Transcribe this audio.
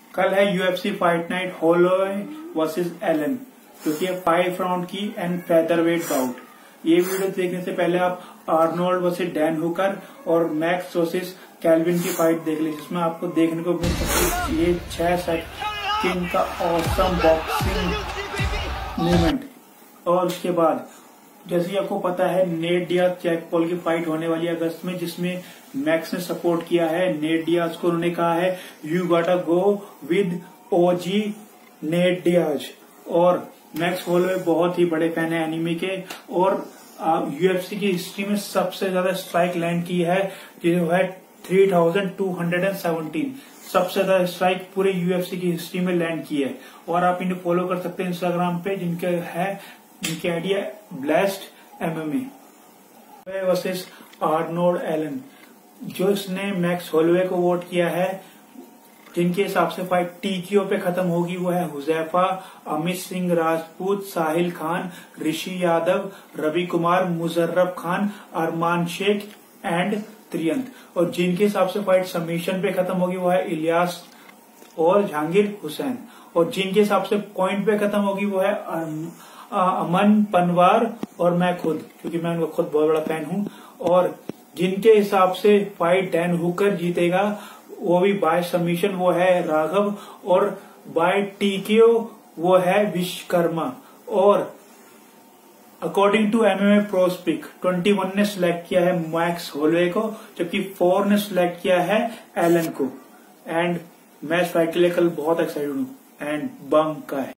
कल है UFC fight night Holloway versus Allen, जो कि है 5 राउंड की एंड फेदरवेट बाउट। ये वीडियो देखने से पहले आप आर्नोल्ड वर्सेस डैन हुकर और मैक्स वर्सेस कैल्विन की फाइट देख लीजिए, जिसमें आपको देखने को मिल सकती है ये 6 सेकंड का ऑसम बॉक्सिंग मूवमेंट। और उसके बाद जैसे आपको पता है नेट डियाज जैक पॉल की फाइट होने वाली है अगस्त में, जिसमें मैक्स ने सपोर्ट किया है नेट डियाज को। उन्होंने कहा है you gotta go with OG Nate Diaz. और मैक्स होलोवे बहुत ही बड़े फैन है एनिमी के, और यूएफसी की हिस्ट्री में सबसे ज्यादा स्ट्राइक लैंड की है, जो है 3217। सबसे ज्यादा स्ट्राइक पूरे यूएफसी की हिस्ट्री में लैंड की है। और आप इन्हें फॉलो कर सकते हैं इंस्टाग्राम पे, जिनकी आईडी है blessed MMA versus Arnold Allen. जो इसने मैक्स होलोवे को वोट किया है, जिनके हिसाब से फाइट टीकीओ पे खत्म होगी, वो है हुजैफा, अमित सिंह राजपूत, साहिल खान, ऋषि यादव, रवि कुमार, मुजर्रफ खान, अरमान शेख एंड त्रियंत। और जिनके हिसाब से फाइट सबमिशन पे खत्म होगी, वो है इलियास और जहांगीर हुसैन। और जिनके हिसाब से पॉइंट पे खत्म होगी, वो है अमन पनवार और मैं खुद, क्योंकि मैं उनका खुद बहुत बड़ा फैन हूं। और जिनके हिसाब से फाइट डैन हुकर जीतेगा, वो भी बाय सबमिशन, वो है राघव। और बाय टीकेओ वो है विश्वकर्मा। और अकॉर्डिंग टू एमएमए प्रोस्पिक 21 ने सिलेक्ट किया है मैक्स होलोवे को, जबकि 4 ने सिलेक्ट किया है एलन को। एंड मैच फाइट के लिए कल बहुत एक्साइटेड हूं एंड बम का है।